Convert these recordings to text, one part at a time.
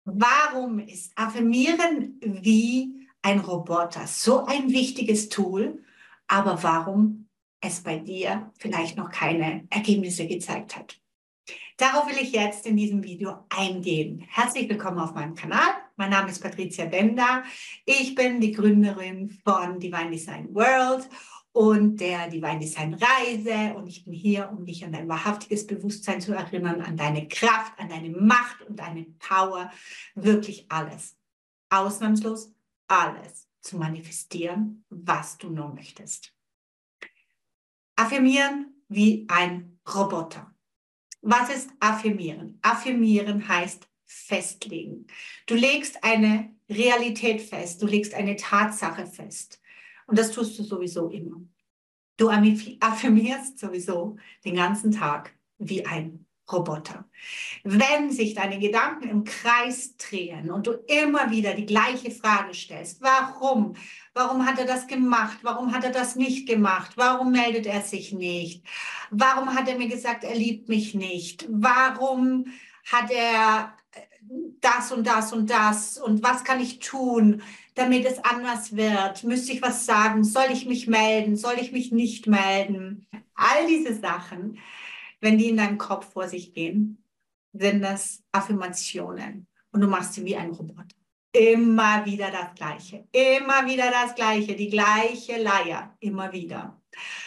Warum ist Affirmieren wie ein Roboter so ein wichtiges Tool, aber warum es bei dir vielleicht noch keine Ergebnisse gezeigt hat? Darauf will ich jetzt in diesem Video eingehen. Herzlich willkommen auf meinem Kanal. Mein Name ist Patricia Benda. Ich bin die Gründerin von Divine Design World und der Divine Design Reise. Und ich bin hier, um dich an dein wahrhaftiges Bewusstsein zu erinnern, an deine Kraft, an deine Macht und deine Power. Wirklich alles, ausnahmslos alles zu manifestieren, was du nur möchtest. Affirmieren wie ein Roboter. Was ist Affirmieren? Affirmieren heißt festlegen. Du legst eine Realität fest, du legst eine Tatsache fest. Und das tust du sowieso immer. Du affirmierst sowieso den ganzen Tag wie ein Roboter. Wenn sich deine Gedanken im Kreis drehen und du immer wieder die gleiche Frage stellst, warum? Warum hat er das gemacht? Warum hat er das nicht gemacht? Warum meldet er sich nicht? Warum hat er mir gesagt, er liebt mich nicht? Warum hat er das und das und das? Und was kann ich tun, damit es anders wird? Müsste ich was sagen? Soll ich mich melden? Soll ich mich nicht melden? All diese Sachen, wenn die in deinem Kopf vor sich gehen, sind das Affirmationen. Und du machst sie wie ein Roboter. Immer wieder das Gleiche. Immer wieder das Gleiche. Die gleiche Leier. Immer wieder.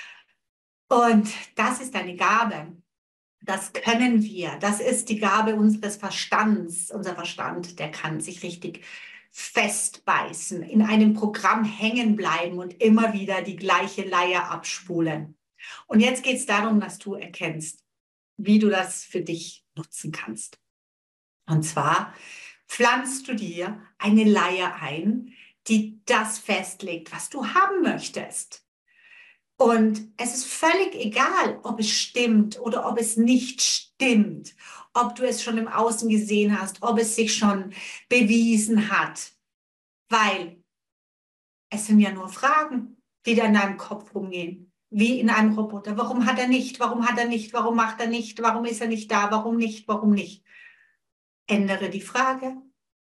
Und das ist eine Gabe. Das können wir. Das ist die Gabe unseres Verstands. Unser Verstand, der kann sich richtig festbeißen, in einem Programm hängen bleiben und immer wieder die gleiche Leier abspulen. Und jetzt geht es darum, dass du erkennst, wie du das für dich nutzen kannst. Und zwar pflanzt du dir eine Leier ein, die das festlegt, was du haben möchtest. Und es ist völlig egal, ob es stimmt oder ob es nicht stimmt, ob du es schon im Außen gesehen hast, ob es sich schon bewiesen hat, weil es sind ja nur Fragen, die da in deinem Kopf rumgehen, wie in einem Roboter. Warum hat er nicht? Warum hat er nicht? Warum macht er nicht? Warum ist er nicht da? Warum nicht? Warum nicht? Ändere die Frage.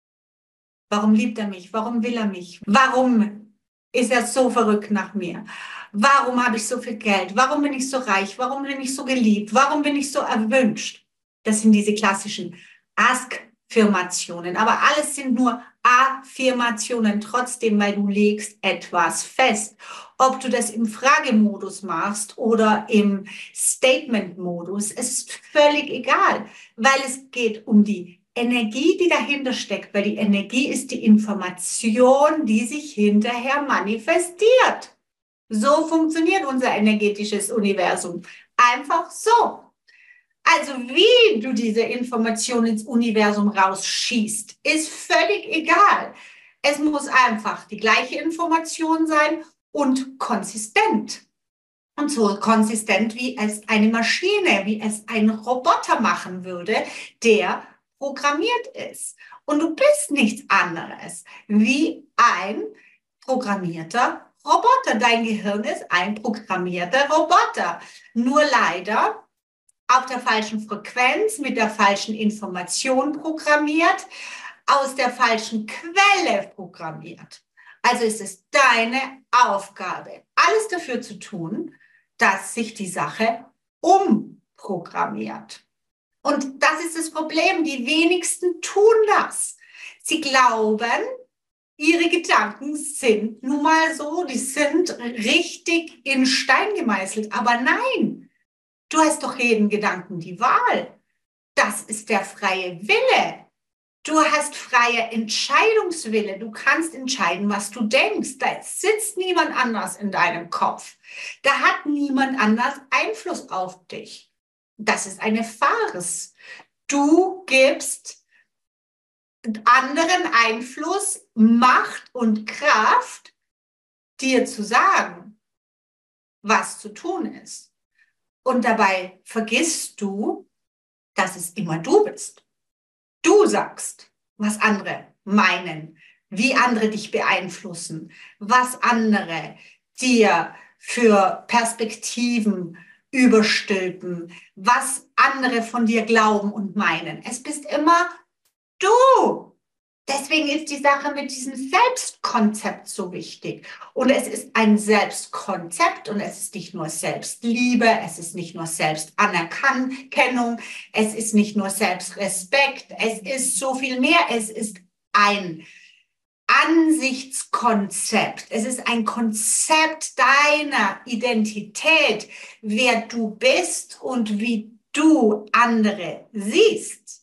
Warum liebt er mich? Warum will er mich? Warum ist er so verrückt nach mir? Warum habe ich so viel Geld? Warum bin ich so reich? Warum bin ich so geliebt? Warum bin ich so erwünscht? Das sind diese klassischen Affirmationen. Aber alles sind nur Affirmationen trotzdem, weil du legst etwas fest. Ob du das im Fragemodus machst oder im Statement-Modus, es ist völlig egal, weil es geht um die Energie, die dahinter steckt, weil die Energie ist die Information, die sich hinterher manifestiert. So funktioniert unser energetisches Universum. Einfach so. Also wie du diese Information ins Universum rausschießt, ist völlig egal. Es muss einfach die gleiche Information sein und konsistent. Und so konsistent, wie es eine Maschine, wie es ein Roboter machen würde, der programmiert ist. Und du bist nichts anderes wie ein programmierter Roboter. Dein Gehirn ist ein programmierter Roboter. Nur leider auf der falschen Frequenz, mit der falschen Information programmiert, aus der falschen Quelle programmiert. Also ist es deine Aufgabe, alles dafür zu tun, dass sich die Sache umprogrammiert. Und das ist das Problem. Die wenigsten tun das. Sie glauben, ihre Gedanken sind nun mal so, die sind richtig in Stein gemeißelt. Aber nein, du hast doch jeden Gedanken die Wahl. Das ist der freie Wille. Du hast freie Entscheidungswille. Du kannst entscheiden, was du denkst. Da sitzt niemand anders in deinem Kopf. Da hat niemand anders Einfluss auf dich. Das ist eine Farce. Du gibst anderen Einfluss, Macht und Kraft, dir zu sagen, was zu tun ist. Und dabei vergisst du, dass es immer du bist. Du sagst, was andere meinen, wie andere dich beeinflussen, was andere dir für Perspektiven überstülpen, was andere von dir glauben und meinen. Es bist immer du. Deswegen ist die Sache mit diesem Selbstkonzept so wichtig. Und es ist ein Selbstkonzept und es ist nicht nur Selbstliebe, es ist nicht nur Selbstanerkennung, es ist nicht nur Selbstrespekt, es ist so viel mehr. Es ist ein Ansichtskonzept. Es ist ein Konzept deiner Identität, wer du bist und wie du andere siehst.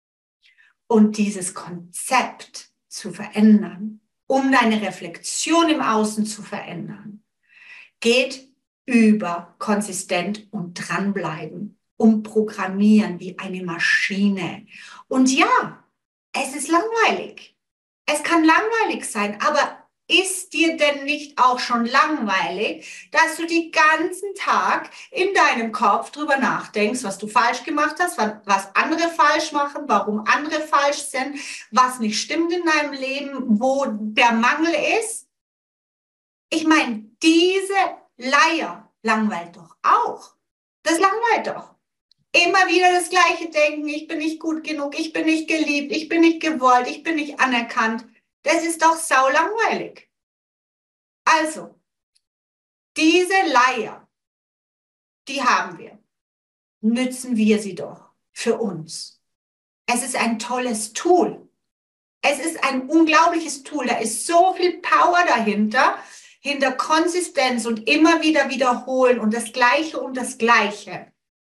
Und dieses Konzept zu verändern, um deine Reflexion im Außen zu verändern, geht über konsistent und dranbleiben, umprogrammieren wie eine Maschine. Und ja, es ist langweilig. Es kann langweilig sein, aber ist dir denn nicht auch schon langweilig, dass du den ganzen Tag in deinem Kopf drüber nachdenkst, was du falsch gemacht hast, was andere falsch machen, warum andere falsch sind, was nicht stimmt in deinem Leben, wo der Mangel ist? Ich meine, diese Leier langweilt doch auch. Das langweilt doch. Immer wieder das gleiche Denken, ich bin nicht gut genug, ich bin nicht geliebt, ich bin nicht gewollt, ich bin nicht anerkannt. Das ist doch saulangweilig. Also, diese Leier, die haben wir. Nützen wir sie doch für uns. Es ist ein tolles Tool. Es ist ein unglaubliches Tool. Da ist so viel Power dahinter, hinter Konsistenz und immer wieder wiederholen und das Gleiche und das Gleiche.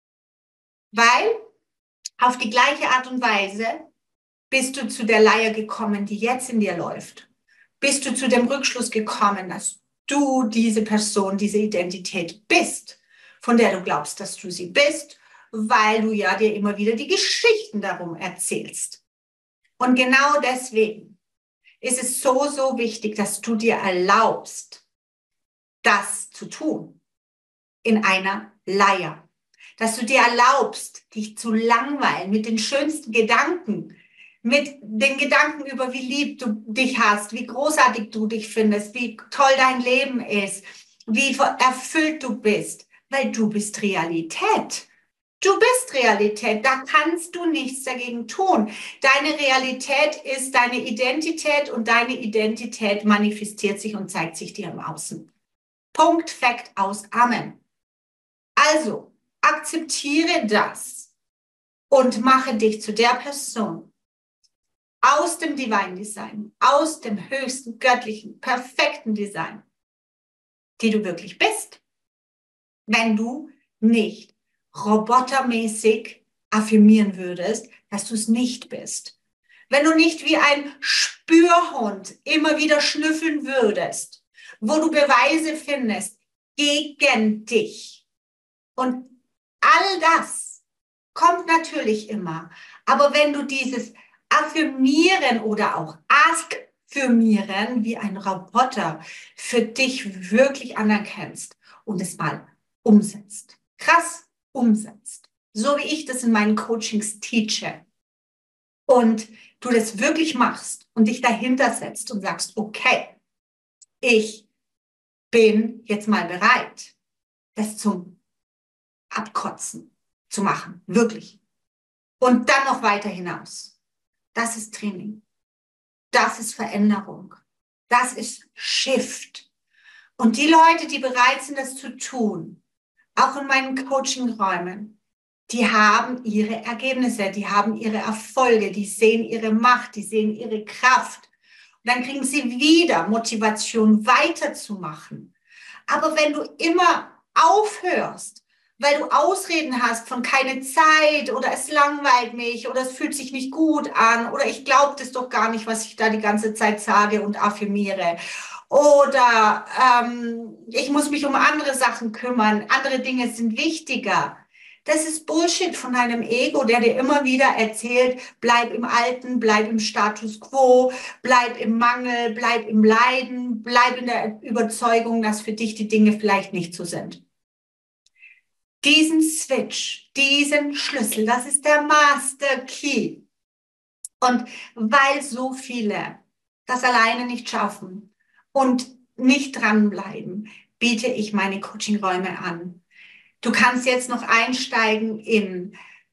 Weil auf die gleiche Art und Weise bist du zu der Leier gekommen, die jetzt in dir läuft. Bist du zu dem Rückschluss gekommen, dass du diese Person, diese Identität bist, von der du glaubst, dass du sie bist, weil du ja dir immer wieder die Geschichten darum erzählst. Und genau deswegen ist es so, so wichtig, dass du dir erlaubst, das zu tun in einer Leier. Dass du dir erlaubst, dich zu langweilen mit den schönsten Gedanken, mit den Gedanken über, wie lieb du dich hast, wie großartig du dich findest, wie toll dein Leben ist, wie erfüllt du bist, weil du bist Realität. Du bist Realität, da kannst du nichts dagegen tun. Deine Realität ist deine Identität und deine Identität manifestiert sich und zeigt sich dir im Außen. Punkt, Fakt, aus, Amen. Also, akzeptiere das und mache dich zu der Person aus dem Divine Design, aus dem höchsten, göttlichen, perfekten Design, die du wirklich bist, wenn du nicht robotermäßig affirmieren würdest, dass du es nicht bist. Wenn du nicht wie ein Spürhund immer wieder schnüffeln würdest, wo du Beweise findest gegen dich. Und all das kommt natürlich immer. Aber wenn du dieses Affirmieren oder auch Ask-firmieren wie ein Roboter für dich wirklich anerkennst und es mal umsetzt, krass umsetzt, so wie ich das in meinen Coachings teache und du das wirklich machst und dich dahinter setzt und sagst, okay, ich bin jetzt mal bereit, das zum Abkotzen zu machen, wirklich. Und dann noch weiter hinaus. Das ist Training. Das ist Veränderung. Das ist Shift. Und die Leute, die bereit sind, das zu tun, auch in meinen Coaching-Räumen, die haben ihre Ergebnisse, die haben ihre Erfolge, die sehen ihre Macht, die sehen ihre Kraft. Und dann kriegen sie wieder Motivation, weiterzumachen. Aber wenn du immer aufhörst, weil du Ausreden hast von keine Zeit oder es langweilt mich oder es fühlt sich nicht gut an oder ich glaube das doch gar nicht, was ich da die ganze Zeit sage und affirmiere. Oder ich muss mich um andere Sachen kümmern, andere Dinge sind wichtiger. Das ist Bullshit von deinem Ego, der dir immer wieder erzählt, bleib im Alten, bleib im Status quo, bleib im Mangel, bleib im Leiden, bleib in der Überzeugung, dass für dich die Dinge vielleicht nicht so sind. Diesen Switch, diesen Schlüssel, das ist der Master Key. Und weil so viele das alleine nicht schaffen und nicht dranbleiben, biete ich meine Coachingräume an. Du kannst jetzt noch einsteigen in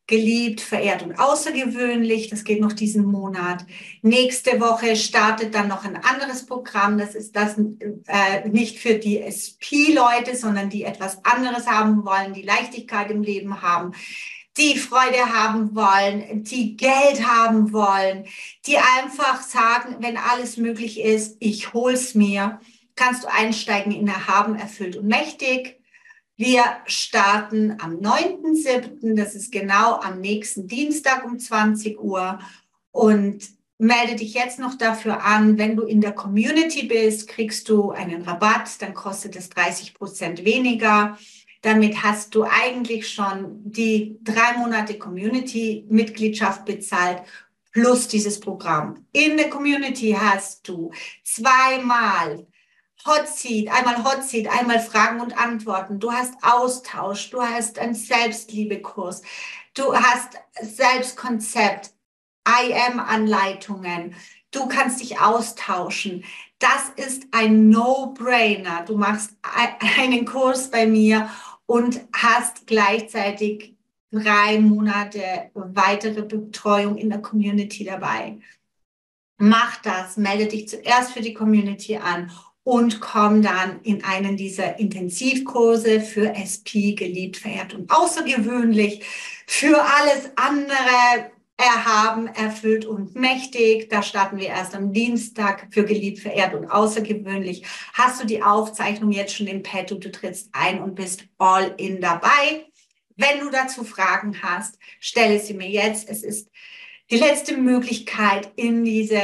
geliebt, verehrt und außergewöhnlich. Das geht noch diesen Monat. Nächste Woche startet dann noch ein anderes Programm. Das ist das nicht für die SP-Leute, sondern die etwas anderes haben wollen, die Leichtigkeit im Leben haben, die Freude haben wollen, die Geld haben wollen, die einfach sagen, wenn alles möglich ist, ich hol's mir. Kannst du einsteigen in Erhaben, erfüllt und mächtig. Wir starten am 9.7., das ist genau am nächsten Dienstag um 20 Uhr. Und melde dich jetzt noch dafür an. Wenn du in der Community bist, kriegst du einen Rabatt, dann kostet es 30% weniger. Damit hast du eigentlich schon die 3 Monate Community-Mitgliedschaft bezahlt plus dieses Programm. In der Community hast du zweimal Hot Seat, einmal Fragen und Antworten. Du hast Austausch, du hast einen Selbstliebekurs, du hast Selbstkonzept, IM-Anleitungen, du kannst dich austauschen. Das ist ein No-Brainer. Du machst einen Kurs bei mir und hast gleichzeitig 3 Monate weitere Betreuung in der Community dabei. Mach das, melde dich zuerst für die Community an und komm dann in einen dieser Intensivkurse für SP, geliebt, verehrt und außergewöhnlich, für alles andere erhaben, erfüllt und mächtig. Da starten wir erst am Dienstag für geliebt, verehrt und außergewöhnlich. Hast du die Aufzeichnung jetzt schon im Pad und du trittst ein und bist all in dabei. Wenn du dazu Fragen hast, stelle sie mir jetzt. Es ist die letzte Möglichkeit, in diese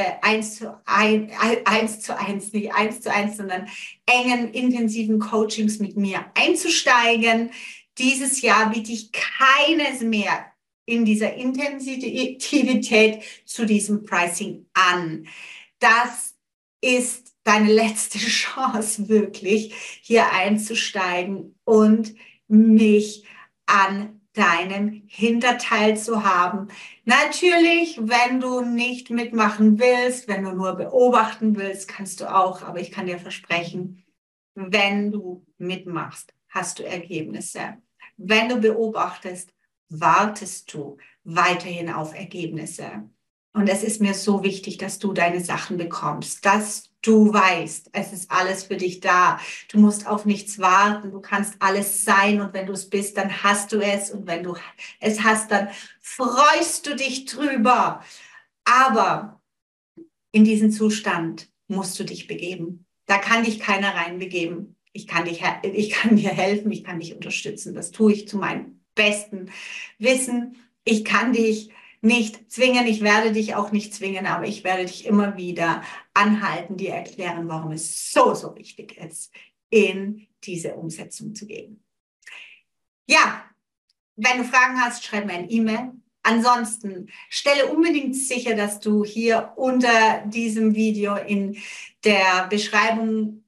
1:1, nicht 1:1, sondern engen, intensiven Coachings mit mir einzusteigen. Dieses Jahr biete ich keines mehr in dieser Intensivität zu diesem Pricing an. Das ist deine letzte Chance, wirklich hier einzusteigen und mich an deinem Hinterteil zu haben. Natürlich, wenn du nicht mitmachen willst, wenn du nur beobachten willst, kannst du auch, aber ich kann dir versprechen, wenn du mitmachst, hast du Ergebnisse. Wenn du beobachtest, wartest du weiterhin auf Ergebnisse. Und es ist mir so wichtig, dass du deine Sachen bekommst, dass du weißt, es ist alles für dich da. Du musst auf nichts warten. Du kannst alles sein. Und wenn du es bist, dann hast du es. Und wenn du es hast, dann freust du dich drüber. Aber in diesen Zustand musst du dich begeben. Da kann dich keiner reinbegeben. Ich kann dir helfen. Ich kann dich unterstützen. Das tue ich zu meinem besten Wissen. Ich kann dich nicht zwingen, ich werde dich auch nicht zwingen, aber ich werde dich immer wieder anhalten, dir erklären, warum es so, so wichtig ist, in diese Umsetzung zu gehen. Ja, wenn du Fragen hast, schreib mir ein E-Mail. Ansonsten stelle unbedingt sicher, dass du hier unter diesem Video in der Beschreibung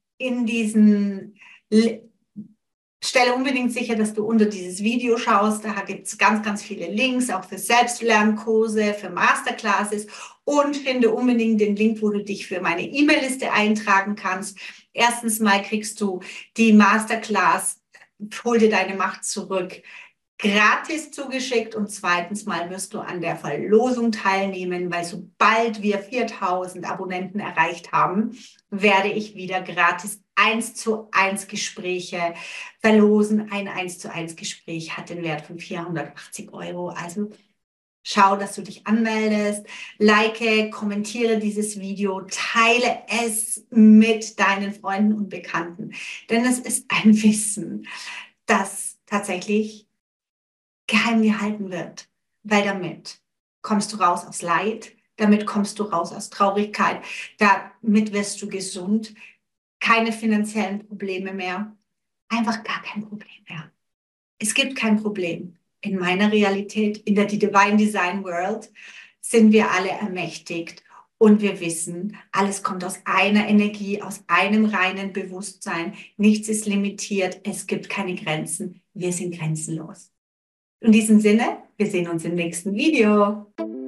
stelle unbedingt sicher, dass du unter dieses Video schaust. Da gibt es ganz, ganz viele Links, auch für Selbstlernkurse, für Masterclasses. Und finde unbedingt den Link, wo du dich für meine E-Mail-Liste eintragen kannst. Erstens mal kriegst du die Masterclass, hol dir deine Macht zurück, gratis zugeschickt. Und zweitens mal wirst du an der Verlosung teilnehmen, weil sobald wir 4.000 Abonnenten erreicht haben, werde ich wieder gratis 1:1 Gespräche verlosen. Ein 1:1 Gespräch hat den Wert von 480 €. Also schau, dass du dich anmeldest, like, kommentiere dieses Video, teile es mit deinen Freunden und Bekannten. Denn es ist ein Wissen, das tatsächlich geheim gehalten wird, weil damit kommst du raus aus Leid, damit kommst du raus aus Traurigkeit, damit wirst du gesund, keine finanziellen Probleme mehr, einfach gar kein Problem mehr. Es gibt kein Problem. In meiner Realität, in der Divine Design World, sind wir alle ermächtigt und wir wissen, alles kommt aus einer Energie, aus einem reinen Bewusstsein. Nichts ist limitiert, es gibt keine Grenzen, wir sind grenzenlos. In diesem Sinne, wir sehen uns im nächsten Video.